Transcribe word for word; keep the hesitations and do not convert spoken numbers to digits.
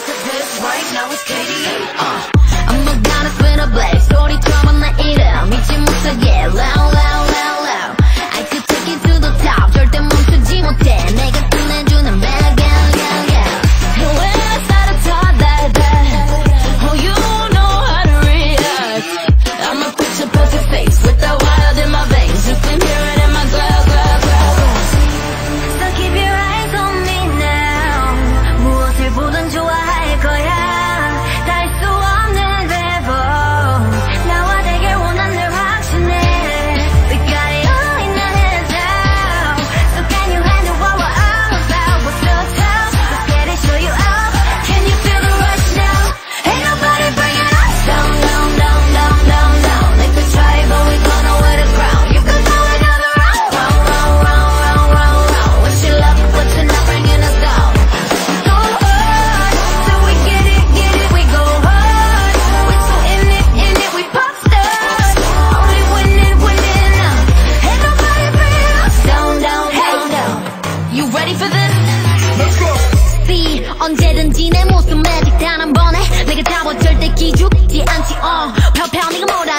Cause this right now is K D A. uh. I'm a goddess with a blaze 소리처럼 나 이름 믿지 못하게 loud loud loud loud I could take you to the top 절대 멈추지 못해 내가 끝내주는 bad gal gal gal 왜 따뜻하다 Oh you know how to react I'm a picture perfect face with that wild in my veins You can hear it in my glow glow glow So keep your eyes on me now 무엇을 보든 좋아할 거야 달 수 없는 대본 나와 되길 원한 늘 확신해 We got it all in our hands now So can you handle what we're all about What's so tough? Let's get it, show you up Can you feel the rush now? Ain't nobody bringing us down, down, down, down, down, down If we try but we gonna wear the crown You can go another round, round, round, round, round, round, round What you love but you're not bringing us down So hard, so we get it, get it, we go hard We so in it, in it, we pop stars Only winning, winning now Ain't nobody bringing us down, down, down, down You ready for this? Let's go. See, 언제든지 내 모습 매직 단 한 번에 내가 잡아 절대 기죽지 않지 uh. 펴펴 네가 뭐라